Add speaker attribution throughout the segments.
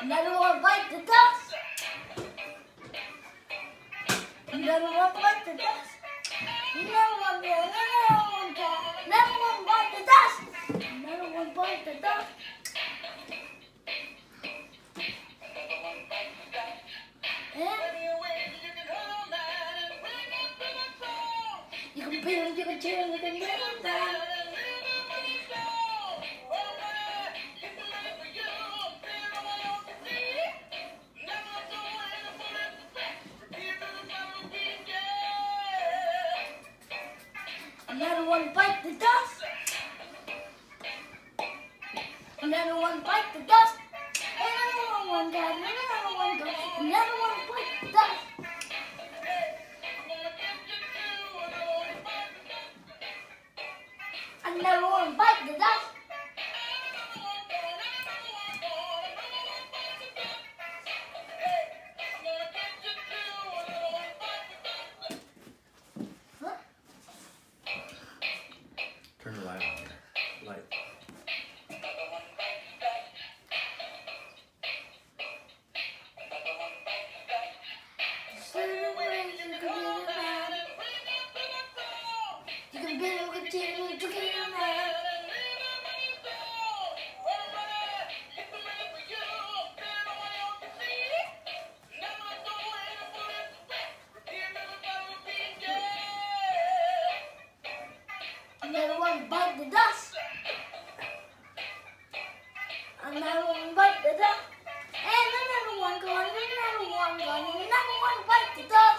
Speaker 1: Another one bite the dust. Another one bite the dust. Another one bite the dust. Another one bite the dust. You can beat him, you can cheer him, you can beat him down. Another one bite the dust. Another one bite the dust. Another one goes. Another one goes. Another one bite the dust. Another one bite the dust. Huh?
Speaker 2: Turn the light on here. Light.
Speaker 1: You can beat him, continue to get him mad. Another one bite the dust. Another one bite the dust. And another one gone, another one gone, another one bite the dust.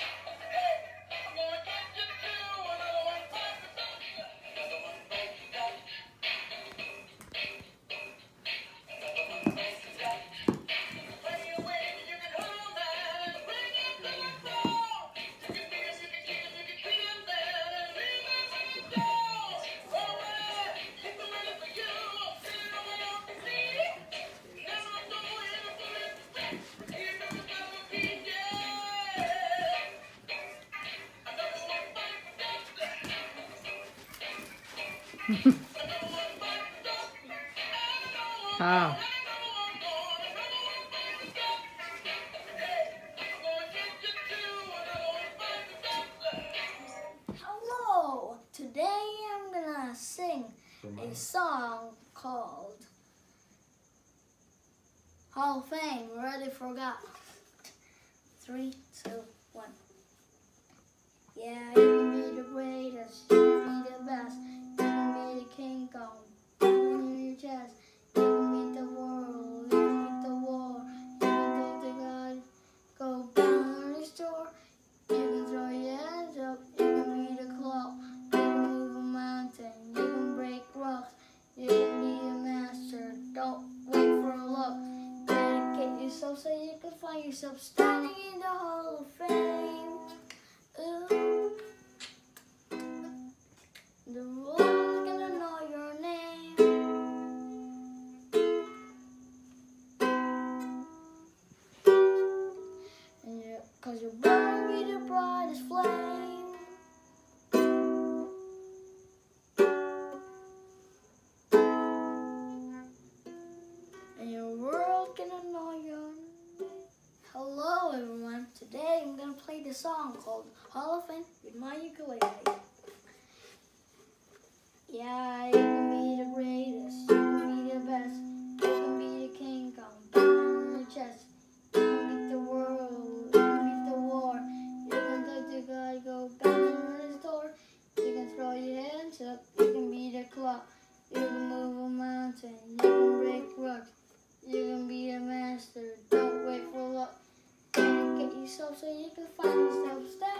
Speaker 3: How?
Speaker 1: Hello! Today I'm gonna sing a song called Hall of Fame. Ready for God. 3, 2, 1. Yeah, you can be the greatest, you can be the best, you can be the King Kong, in your chest. You can beat the world, you can beat the war, you can go to God, go down the store, you can throw your hands up, you can beat a clock, you can move a mountain, you can break rocks, you can be a master, don't wait for luck, dedicate yourself so you can find yourself standing in the Hall of Fame. Ooh. The world's gonna know your name. And 'cause you're born to be the brightest flame. And your world's gonna know your name. Hello everyone. Today I'm gonna play the song called Hall of Fame with my ukulele. Yeah, you can be the greatest, you can be the best, you can be the King Kong, in your chest. You can beat the world, you can beat the war, you can go to God, go bang on his door, you can throw your hands up, you can beat the clock, you can move a mountain, you can break rocks, you can be a master, don't wait for luck, dedicate yourself so you can find yourself.